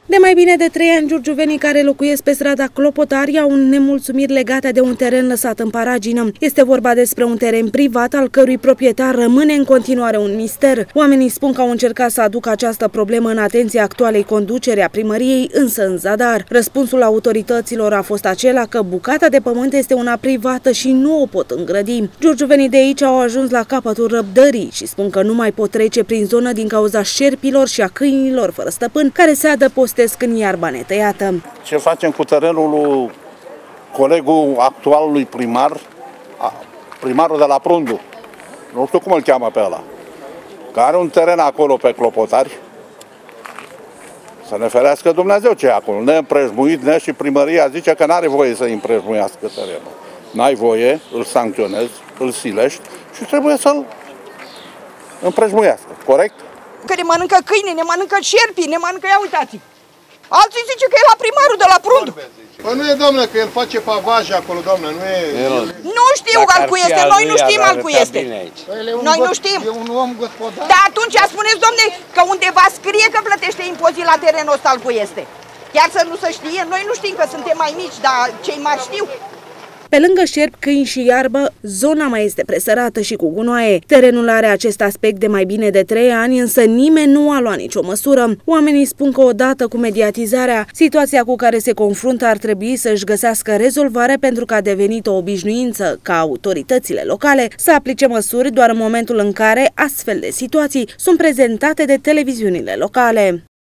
De mai bine de 3 ani, giurgiuvenii care locuiesc pe strada Clopotari au nemulțumiri legate de un teren lăsat în paragină. Este vorba despre un teren privat, al cărui proprietar rămâne în continuare un mister. Oamenii spun că au încercat să aducă această problemă în atenția actualei conducere a primăriei, însă în zadar. Răspunsul autorităților a fost acela că bucata de pământ este una privată și nu o pot îngrădi. Giurgiuvenii de aici au ajuns la capătul răbdării și spun că nu mai pot trece prin zonă din cauza șerpilor și a câinilor fără stăpân care se adăpostesc în iarba netăiată. Ce facem cu terenul lui colegul actualului primarul de la Prundu? Nu știu cum îl cheamă pe ăla. Care are un teren acolo pe Clopotari. Să ne ferească Dumnezeu ce e acolo. Neîmprejmuit, și primăria zice că n-are voie să împrejmuiască terenul. N-ai voie, îl sancționezi, îl silești și trebuie să-l împrejmuiască. Corect? Că ne mănâncă câinii, ne mănâncă șerpii, ne mănâncă, ia uitați. Alții zice că e la primarul de la Prundu. Păi nu e, domnule, că el face pavaje acolo, doamne, nu e... Nu știu al cui este, noi nu știm al cui este. Noi nu știm. E un om gospodar. Dar atunci spuneți, domne, că undeva scrie că plătește impozit la terenul ăsta al cui este. Chiar să nu se știe, noi nu știm că suntem mai mici, dar cei mai știu. Pe lângă șerpi, câini și iarbă, zona mai este presărată și cu gunoaie. Terenul are acest aspect de mai bine de 3 ani, însă nimeni nu a luat nicio măsură. Oamenii spun că odată cu mediatizarea, situația cu care se confruntă ar trebui să-și găsească rezolvare pentru că a devenit o obișnuință ca autoritățile locale să aplice măsuri doar în momentul în care astfel de situații sunt prezentate de televiziunile locale.